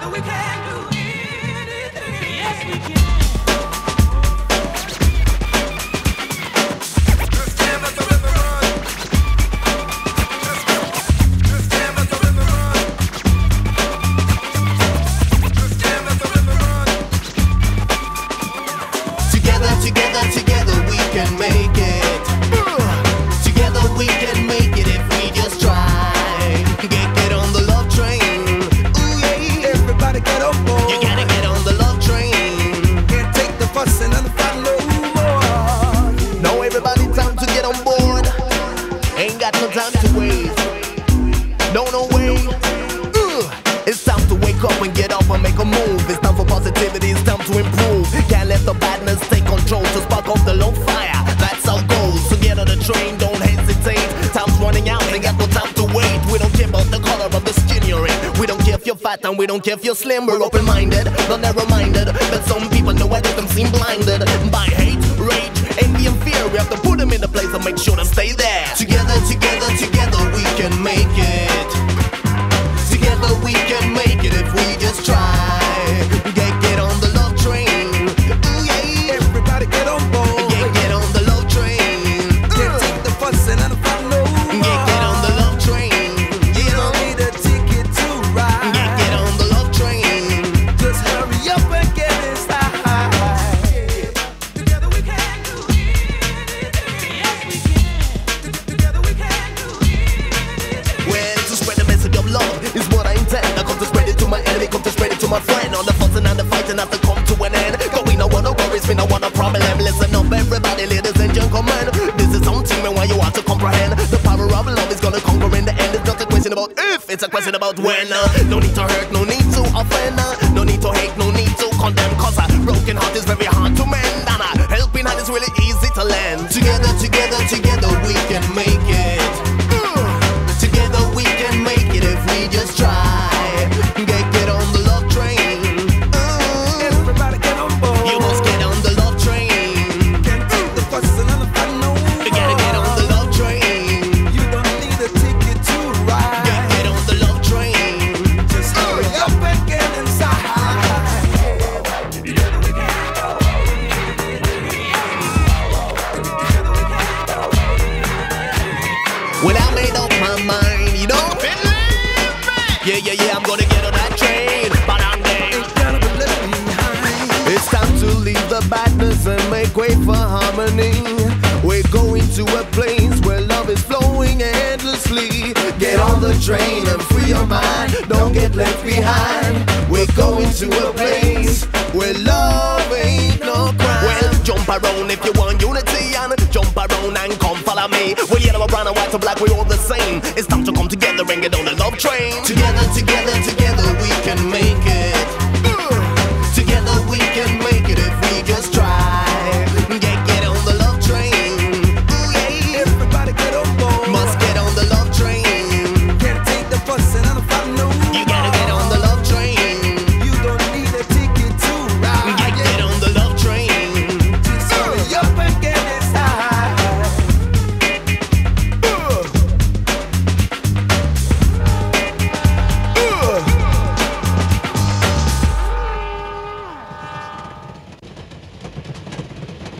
we can do anything. Yes, we can. Together we can make it. Together we can make it if we just try. Get on the love train. Ooh yeah. Everybody get on board. You gotta get on the love train. Can't take the fussing and the fighting no more. Now everybody time to get on board. Ain't got no time to waste. No way. It's time to wake up and get up and make a move. It's time for positivity, it's time to improve. Can't let the badness take control. To spark off the low fire, that's our goal. So get on the train, don't hesitate. Time's running out, ain't got no time to wait. We don't care about the color of the skin you're in. We don't care if you're fat and we don't care if you're slim. We're open-minded, not narrow-minded. But some people know I let them seem blinded by hate, rage, envy and fear. We have to put them in the place and make sure to stay there. Together we can make it. Together we can make it if we just try. Get on the love train. Ooh yeah. Everybody get on board. Get on the love train. Can't take the fussing and the fighting no more. Get on the love train. You don't need a ticket to ride. Get on the love train. Just hurry up and get inside. Together we can do anything. Yes, we can. Together we can do anything. Well, to spread the message of love is what I intend. I come to spread it to my enemy, come to spread it to my friend. All the fussing and the fighting have to come to an end. Cause we don't want no worries, we don't want no problem. Listen up everybody, ladies and gentlemen. This is something when you want to comprehend. The power of love is gonna conquer in the end. It's not a question about if, it's a question about when. No need to hurt, no need to offend. No need to hate, no need to condemn. Cause a broken heart is very hard to mend. And a helping hand is really easy to lend. Together we can make it. Together we can make it if we just try. Get on the love train. Everybody get on board. You must get on the love train. Can't take the fussing and the fighting no more. You gotta get on the love train. You don't need a ticket to ride. Get on the love train. Just hurry up and get inside. Together we can do anything. Together we can do anything. When I made up my mind, you know. Yeah, I'm gonna get on that train. But I'm there. Ain't gonna be left behind. It's time to leave the badness and make way for harmony. We're going to a place where love is flowing endlessly. Get on the train and free your mind. Don't get left behind. We're going to a place where love ain't no crime. Well, jump around if you want unity and jump around and come follow me. We're yellow, brown and white or black, we're all the same. It's time to come together and get on the love train. Together we can make it.